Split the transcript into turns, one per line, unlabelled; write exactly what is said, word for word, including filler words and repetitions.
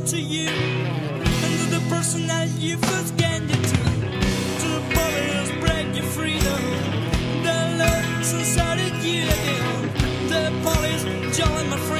to you, and to the person that you first gained you to. To the police, break your freedom. The love inside of you again. The police, join my friend.